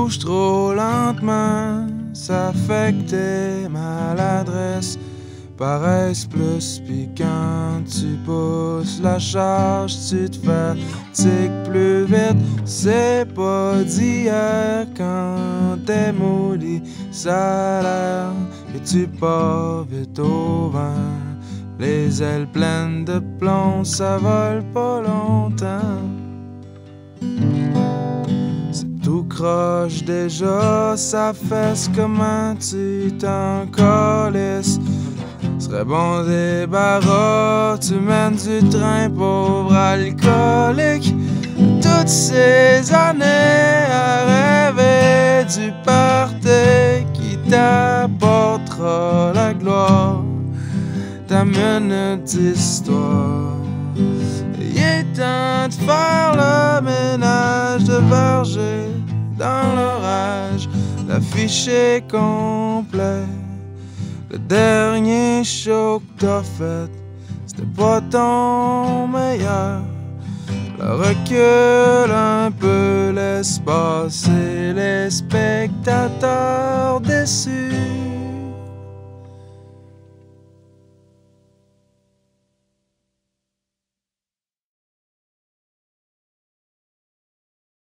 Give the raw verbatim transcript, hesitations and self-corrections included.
bouges trop lentement, ça fait que tes maladresses paraissent plus. Pis quand tu pousses la charge, tu te fatigues plus vite. C'est pas d'hier quand t'es maudit, ça a l'air que tu pars vite au vent. Les ailes pleines de plomb, ça vole pas longtemps. C'est tout croche déjà, ça fesse, comment tu t'en calisses. Serait bon débarras, tu mènes du train, pauvre alcoolique. Toutes ces années à rêver du party qui t'apportera la gloire. Ta minute d'histoire. Il est temps de faire le ménage, de verger dans l'orage. L'affiche est complet. Le dernier show que t'as fait, c'était pas ton meilleur. Le recul un peu, laisse passer les spectateurs déçus.